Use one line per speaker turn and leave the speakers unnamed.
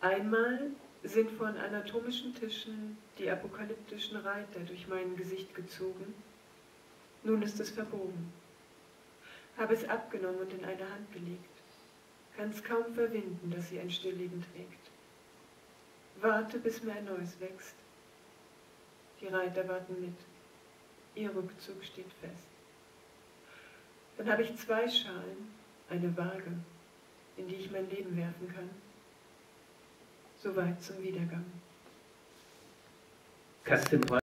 Einmal sind von anatomischen Tischen die apokalyptischen Reiter durch mein Gesicht gezogen. Nun ist es verbogen. Habe es abgenommen und in eine Hand gelegt. Kann es kaum verwinden, dass sie ein Stillleben trägt. Warte, bis mir ein neues wächst. Die Reiter warten mit. Ihr Rückzug steht fest. Dann habe ich 2 Schalen, eine Waage, in die ich mein Leben werfen kann. Soweit zum Wiedergang.
Kerstin